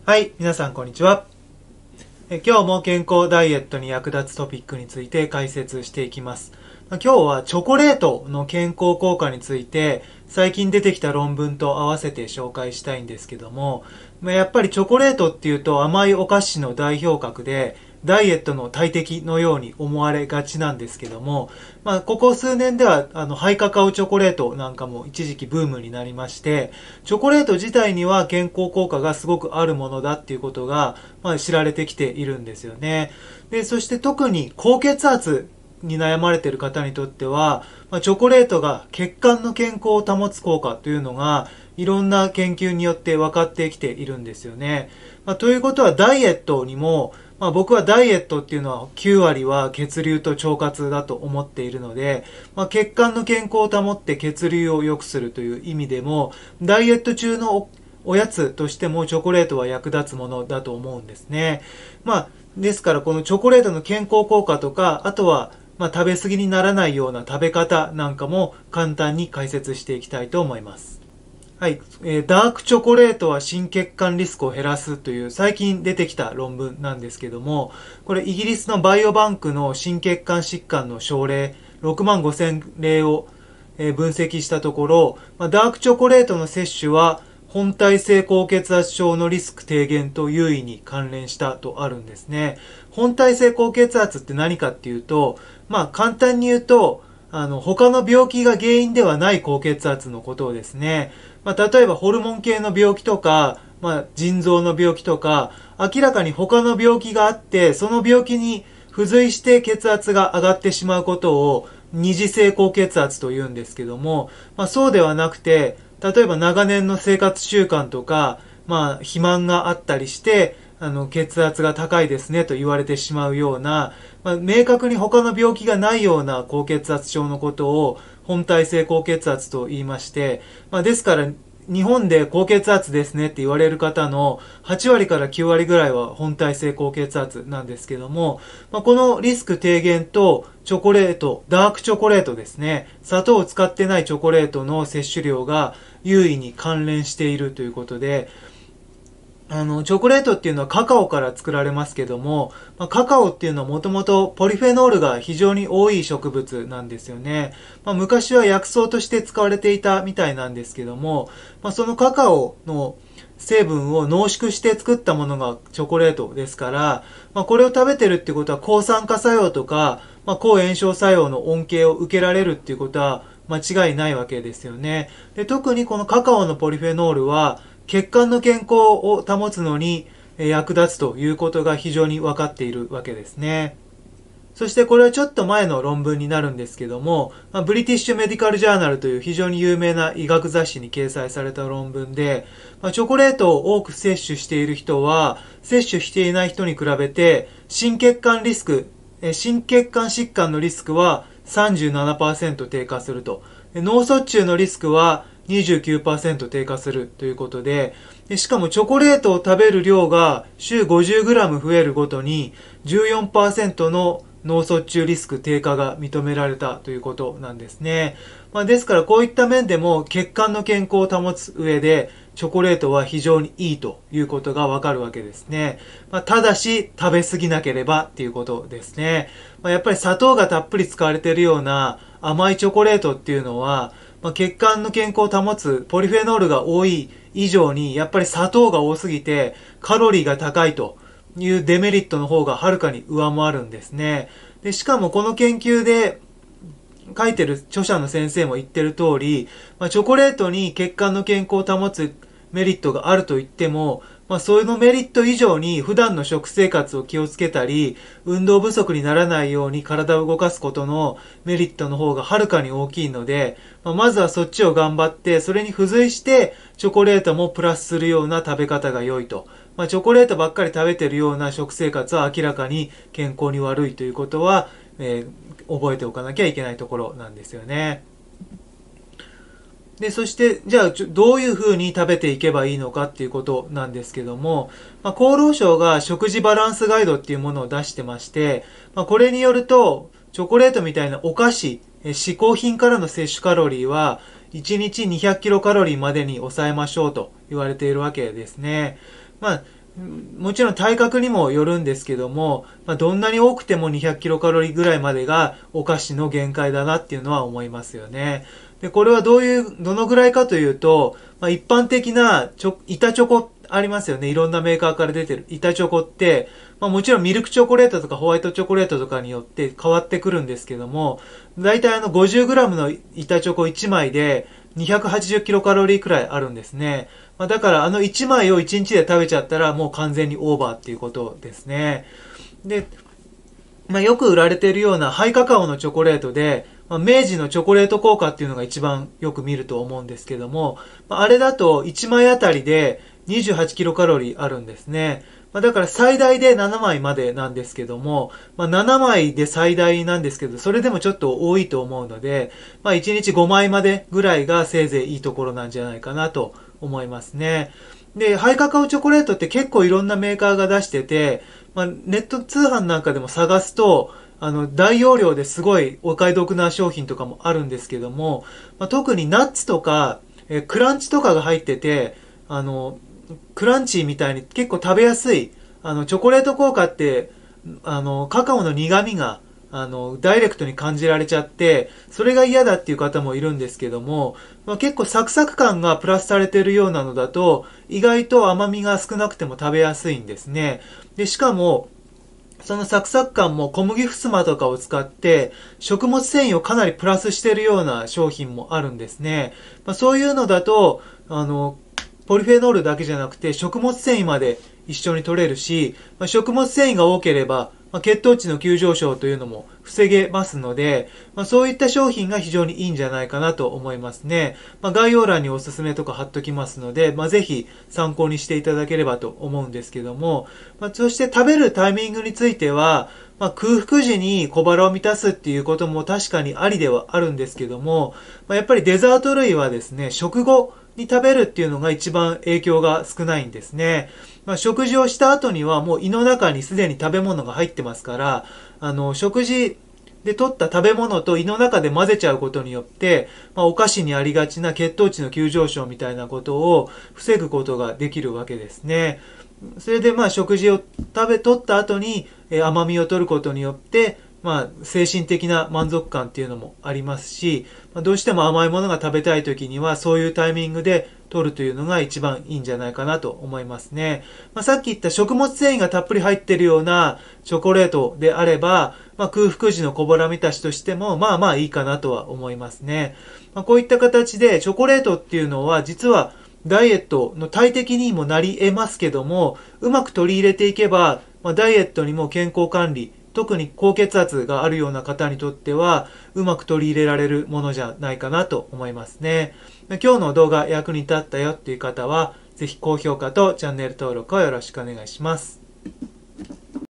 はい、皆さんこんにちは。今日も健康ダイエットに役立つトピックについて解説していきます。今日はチョコレートの健康効果について最近出てきた論文と合わせて紹介したいんですけども、やっぱりチョコレートっていうと甘いお菓子の代表格でダイエットの大敵のように思われがちなんですけども、ここ数年ではハイカカオチョコレートなんかも一時期ブームになりまして、チョコレート自体には健康効果がすごくあるものだっていうことが、知られてきているんですよね。で、そして特に高血圧に悩まれている方にとっては、チョコレートが血管の健康を保つ効果というのがいろんな研究によって分かってきているんですよね。ということはダイエットにも、僕はダイエットっていうのは9割は血流と腸活だと思っているので、血管の健康を保って血流を良くするという意味でも、ダイエット中のおやつとしてもチョコレートは役立つものだと思うんですね。ですからこのチョコレートの健康効果とか、あとは食べ過ぎにならないような食べ方なんかも簡単に解説していきたいと思います。はい、ダークチョコレートは心血管リスクを減らすという最近出てきた論文なんですけども、これイギリスのバイオバンクの心血管疾患の症例6万5000例を分析したところ、ダークチョコレートの摂取は本体性高血圧症のリスク低減と優位に関連したとあるんですね。本体性高血圧って何かっていうと、簡単に言うと、他の病気が原因ではない高血圧のことをですね、例えばホルモン系の病気とか、腎臓の病気とか、明らかに他の病気があって、その病気に付随して血圧が上がってしまうことを二次性高血圧と言うんですけども、そうではなくて、例えば長年の生活習慣とか、肥満があったりして、血圧が高いですねと言われてしまうような、明確に他の病気がないような高血圧症のことを本体性高血圧と言いまして、ですから日本で高血圧ですねって言われる方の8割から9割ぐらいは本体性高血圧なんですけども、このリスク低減とチョコレート、ダークチョコレートですね、砂糖を使ってないチョコレートの摂取量が優位に関連しているということで、チョコレートっていうのはカカオから作られますけども、カカオっていうのはもともとポリフェノールが非常に多い植物なんですよね。昔は薬草として使われていたみたいなんですけども、そのカカオの成分を濃縮して作ったものがチョコレートですから、これを食べてるってことは抗酸化作用とか、抗炎症作用の恩恵を受けられるっていうことは間違いないわけですよね。で、特にこのカカオのポリフェノールは血管の健康を保つのに役立つということが非常に分かっているわけですね。そしてこれはちょっと前の論文になるんですけども、ブリティッシュメディカルジャーナルという非常に有名な医学雑誌に掲載された論文で、チョコレートを多く摂取している人は、摂取していない人に比べて、心血管疾患のリスクは37%低下すると。脳卒中のリスクは29%低下するということで、しかもチョコレートを食べる量が週 50g 増えるごとに14%の脳卒中リスク低下が認められたということなんですね。ですからこういった面でも血管の健康を保つ上でチョコレートは非常にいいということがわかるわけですね。ただし食べ過ぎなければっていうことですね。やっぱり砂糖がたっぷり使われているような甘いチョコレートっていうのは、血管の健康を保つポリフェノールが多い以上にやっぱり砂糖が多すぎてカロリーが高いというデメリットの方がはるかに上回るんですね。で、しかもこの研究で書いてる著者の先生も言ってる通り、チョコレートに血管の健康を保つメリットがあると言っても、そういうメリット以上に普段の食生活を気をつけたり、運動不足にならないように体を動かすことのメリットの方がはるかに大きいので、まずはそっちを頑張って、それに付随してチョコレートもプラスするような食べ方が良いと。チョコレートばっかり食べてるような食生活は明らかに健康に悪いということは、覚えておかなきゃいけないところなんですよね。で、そして、じゃあ、どういうふうに食べていけばいいのかっていうことなんですけども、厚労省が食事バランスガイドっていうものを出してまして、これによると、チョコレートみたいなお菓子、嗜好品からの摂取カロリーは、1日200キロカロリーまでに抑えましょうと言われているわけですね。 もちろん体格にもよるんですけども、どんなに多くても200キロカロリーぐらいまでがお菓子の限界だなっていうのは思いますよね。で、これはどのぐらいかというと、一般的な板チョコありますよね。いろんなメーカーから出てる板チョコって、もちろんミルクチョコレートとかホワイトチョコレートとかによって変わってくるんですけども、だいたい50g の板チョコ1枚で280キロカロリーくらいあるんですね。だから1枚を1日で食べちゃったらもう完全にオーバーっていうことですね。で、よく売られているようなハイカカオのチョコレートで、明治のチョコレート効果っていうのが一番よく見ると思うんですけども、あれだと1枚あたりで28キロカロリーあるんですね。だから最大で7枚までなんですけども、7枚で最大なんですけど、それでもちょっと多いと思うので、1日5枚までぐらいがせいぜいいいところなんじゃないかなと思いますね。で、ハイカカオチョコレートって結構いろんなメーカーが出してて、ネット通販なんかでも探すと、大容量ですごいお買い得な商品とかもあるんですけども、特にナッツとか、クランチとかが入ってて、クランチみたいに結構食べやすい、チョコレート効果って、カカオの苦味が、ダイレクトに感じられちゃって、それが嫌だっていう方もいるんですけども、結構サクサク感がプラスされているようなのだと、意外と甘みが少なくても食べやすいんですね。で、しかも、そのサクサク感も小麦ふすまとかを使って食物繊維をかなりプラスしているような商品もあるんですね。そういうのだと、ポリフェノールだけじゃなくて食物繊維まで一緒に取れるし、食物繊維が多ければ、血糖値の急上昇というのも防げますので、そういった商品が非常にいいんじゃないかなと思いますね。概要欄におすすめとか貼っときますので、ぜひ参考にしていただければと思うんですけども、そして食べるタイミングについては、空腹時に小腹を満たすっていうことも確かにありではあるんですけども、やっぱりデザート類はですね、食後に食べるっていうのが一番影響が少ないんですね。食事をした後にはもう胃の中にすでに食べ物が入ってますから、食事で取った食べ物と胃の中で混ぜちゃうことによって、お菓子にありがちな血糖値の急上昇みたいなことを防ぐことができるわけですね。それで食事を取った後に甘みを取ることによって、精神的な満足感っていうのもありますし、どうしても甘いものが食べたい時にはそういうタイミングで取るというのが一番いいんじゃないかなと思いますね。さっき言った食物繊維がたっぷり入っているようなチョコレートであれば、空腹時の小腹満たしとしてもいいかなとは思いますね。こういった形でチョコレートっていうのは実はダイエットの大敵にもなり得ますけども、うまく取り入れていけば、ダイエットにも健康管理、特に高血圧があるような方にとっては、うまく取り入れられるものじゃないかなと思いますね。今日の動画役に立ったよっていう方は、ぜひ高評価とチャンネル登録をよろしくお願いします。